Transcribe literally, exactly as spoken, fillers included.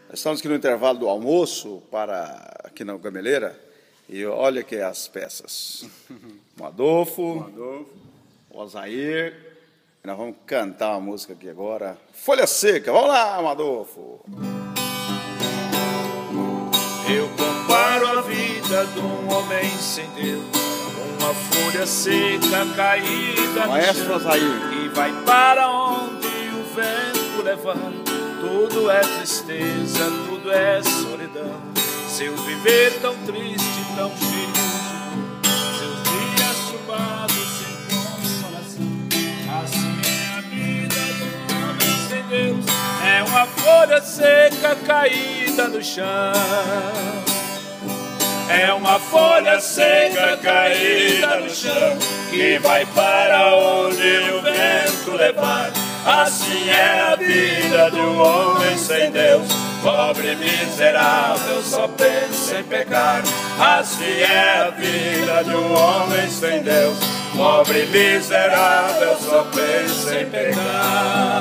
Estamos aqui no intervalo do almoço, para aqui na Gameleira, e olha aqui as peças. O Adolfo, o, Adolfo. o Osair, e nós vamos cantar uma música aqui agora, Folha Seca. Vamos lá, Adolfo. Eu comparo a vida de um homem sem Deus, uma folha seca caída Maestro no chão, Osair. e vai para onde o vento levar. Tudo é tristeza, tudo é solidão. Seu viver tão triste, tão cheio de dor, seus dias turbados sem consolação. Assim é a vida do homem sem Deus, é uma folha seca caída no chão. É uma folha seca caída no chão, que vai para onde o vento levar. Assim é a vida de um homem sem Deus, pobre e miserável, só pensa em pecar. Assim é a vida de um homem sem Deus, pobre e miserável, só pensa em pecar.